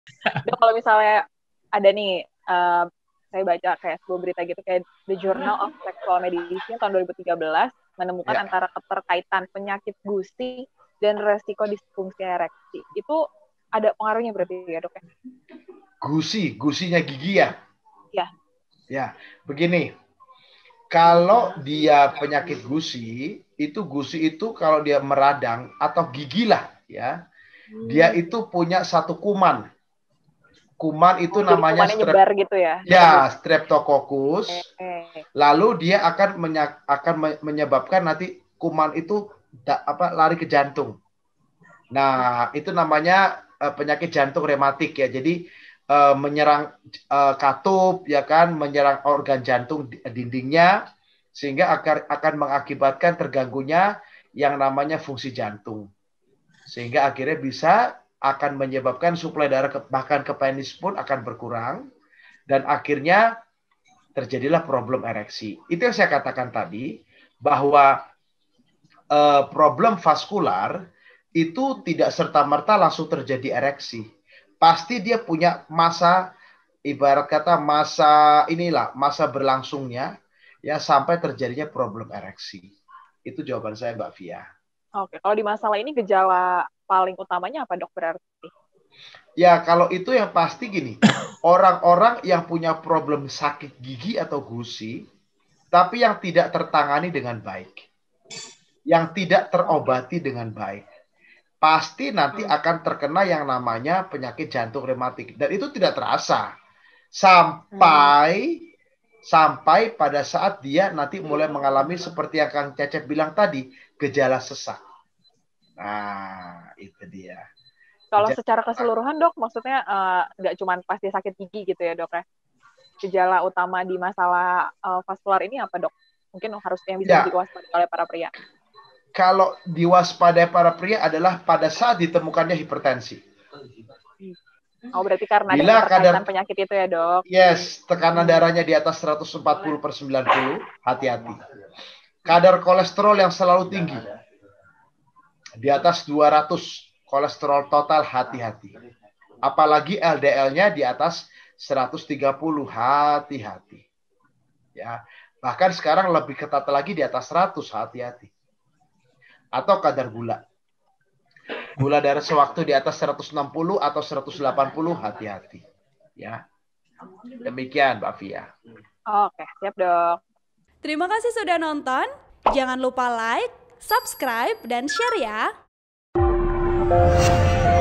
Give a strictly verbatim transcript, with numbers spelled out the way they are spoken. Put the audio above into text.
Dok, kalau misalnya ada nih, uh, saya baca kayak sebuah berita gitu, kayak The Journal of Sexual Medicine tahun dua ribu tiga belas menemukan Ya. antara keterkaitan penyakit gusi dan resiko disfungsi ereksi. Itu ada pengaruhnya berarti ya dok ya? Gusi, gusinya gigi ya? Ya. Ya, begini. Kalau dia penyakit gusi, itu gusi itu kalau dia meradang atau gigi lah ya, dia itu punya satu kuman. Kuman itu Oh, jadi namanya kumannya strep, nyebar gitu ya? ya streptococcus. Eh, Lalu dia akan menya, akan menyebabkan nanti kuman itu da, apa lari ke jantung. Nah, itu namanya uh, penyakit jantung rematik ya. Jadi uh, menyerang uh, katup ya kan, menyerang organ jantung dindingnya sehingga akan akan mengakibatkan terganggunya yang namanya fungsi jantung. Sehingga akhirnya bisa akan menyebabkan suplai darah ke, bahkan ke penis pun akan berkurang dan akhirnya terjadilah problem ereksi. Itu yang saya katakan tadi bahwa uh, problem vaskular itu tidak serta-merta langsung terjadi ereksi. Pasti dia punya masa, ibarat kata masa inilah, masa berlangsungnya ya sampai terjadinya problem ereksi. Itu jawaban saya Mbak Via. Oke, kalau di masalah ini gejala paling utamanya apa dok berarti? Ya kalau itu yang pasti gini, orang-orang yang punya problem sakit gigi atau gusi, tapi yang tidak tertangani dengan baik, yang tidak terobati dengan baik, pasti nanti akan terkena yang namanya penyakit jantung rematik. Dan itu tidak terasa. Sampai sampai pada saat dia nanti mulai mengalami seperti yang Kang Cecep bilang tadi, gejala sesak. Nah, itu dia. Kalau Gejala secara keseluruhan dok, maksudnya nggak uh, cuma pasti sakit gigi gitu ya dok ya? Gejala utama di masalah uh, vaskular ini apa dok? Mungkin harus yang bisa ya, diwaspadai oleh para pria. Kalau diwaspadai para pria adalah pada saat ditemukannya hipertensi. Oh berarti karena Bila ada keterkaitan kadar penyakit itu ya dok? Yes, tekanan darahnya di atas seratus empat puluh per sembilan puluh, hati-hati. Kadar kolesterol yang selalu tinggi, di atas dua ratus kolesterol total, hati-hati. Apalagi L D L-nya di atas seratus tiga puluh, hati-hati. Ya, bahkan sekarang lebih ketat lagi di atas seratus, hati-hati. Atau kadar gula. Gula darah sewaktu di atas seratus enam puluh atau seratus delapan puluh, hati-hati. Ya. Demikian Mbak Via. Oke, siap dok. Terima kasih sudah nonton. Jangan lupa like, subscribe, dan share ya.